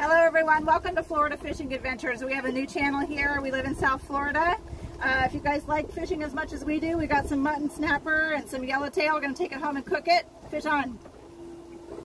Hello everyone, welcome to Florida Fishing Adventures. We have a new channel here. We live in South Florida. If you guys like fishing as much as we do, we got some mutton snapper and some yellowtail. We're going to take it home and cook it. Fish on.